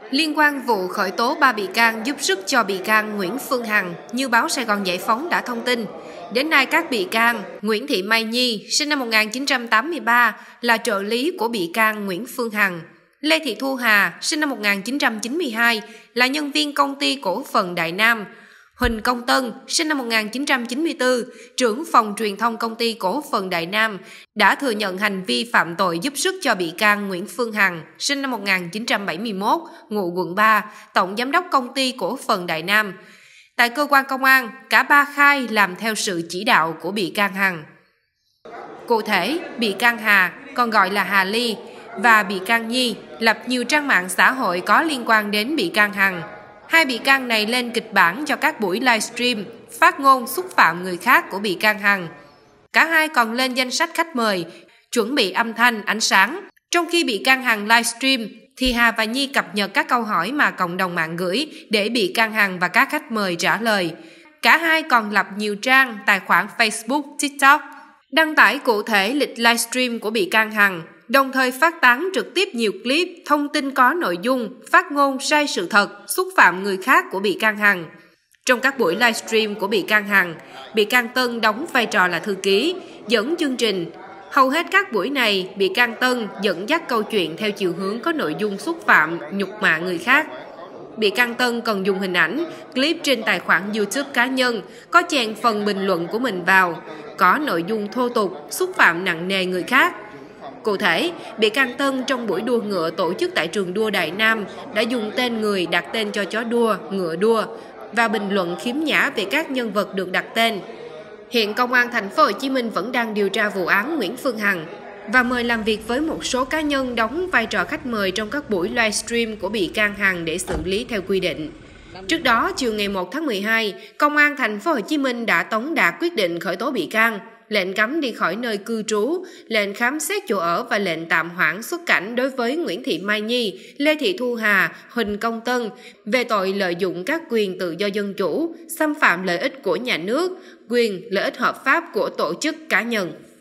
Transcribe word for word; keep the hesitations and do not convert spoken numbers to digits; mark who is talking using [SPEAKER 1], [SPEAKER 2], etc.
[SPEAKER 1] Liên quan vụ khởi tố ba bị can giúp sức cho bị can Nguyễn Phương Hằng, như báo Sài Gòn Giải phóng đã thông tin, đến nay các bị can Nguyễn Thị Mai Nhi, sinh năm một nghìn chín trăm tám mươi ba, là trợ lý của bị can Nguyễn Phương Hằng; Lê Thị Thu Hà, sinh năm một nghìn chín trăm chín mươi hai, là nhân viên công ty cổ phần Đại Nam; Huỳnh Công Tân, sinh năm một nghìn chín trăm chín mươi tư, trưởng phòng truyền thông công ty cổ phần Đại Nam, đã thừa nhận hành vi phạm tội giúp sức cho bị can Nguyễn Phương Hằng, sinh năm một nghìn chín trăm bảy mươi mốt, ngụ quận ba, tổng giám đốc công ty cổ phần Đại Nam. Tại cơ quan công an, cả ba khai làm theo sự chỉ đạo của bị can Hằng. Cụ thể, bị can Hà, còn gọi là Hà Ly, và bị can Nhi lập nhiều trang mạng xã hội có liên quan đến bị can Hằng. Hai bị can này lên kịch bản cho các buổi livestream, phát ngôn xúc phạm người khác của bị can Hằng. Cả hai còn lên danh sách khách mời, chuẩn bị âm thanh, ánh sáng. Trong khi bị can Hằng livestream, thì Hà và Nhi cập nhật các câu hỏi mà cộng đồng mạng gửi để bị can Hằng và các khách mời trả lời. Cả hai còn lập nhiều trang, tài khoản Facebook, TikTok, đăng tải cụ thể lịch livestream của bị can Hằng, đồng thời phát tán trực tiếp nhiều clip, thông tin có nội dung, phát ngôn sai sự thật, xúc phạm người khác của bị can Hằng. Trong các buổi livestream của bị can Hằng, bị can Tân đóng vai trò là thư ký, dẫn chương trình. Hầu hết các buổi này, bị can Tân dẫn dắt câu chuyện theo chiều hướng có nội dung xúc phạm, nhục mạ người khác. Bị can Tân còn dùng hình ảnh, clip trên tài khoản YouTube cá nhân, có chèn phần bình luận của mình vào, có nội dung thô tục, xúc phạm nặng nề người khác. Cụ thể, bị can Tân trong buổi đua ngựa tổ chức tại trường đua Đại Nam đã dùng tên người đặt tên cho chó đua, ngựa đua và bình luận khiếm nhã về các nhân vật được đặt tên. Hiện Công an Thành phố Hồ Chí Minh vẫn đang điều tra vụ án Nguyễn Phương Hằng và mời làm việc với một số cá nhân đóng vai trò khách mời trong các buổi livestream của bị can Hằng để xử lý theo quy định. Trước đó, chiều ngày một tháng mười hai, Công an Thành phố Hồ Chí Minh đã tống đạt quyết định khởi tố bị can, lệnh cấm đi khỏi nơi cư trú, lệnh khám xét chỗ ở và lệnh tạm hoãn xuất cảnh đối với Nguyễn Thị Mai Nhi, Lê Thị Thu Hà, Huỳnh Công Tân về tội lợi dụng các quyền tự do dân chủ, xâm phạm lợi ích của nhà nước, quyền lợi ích hợp pháp của tổ chức cá nhân.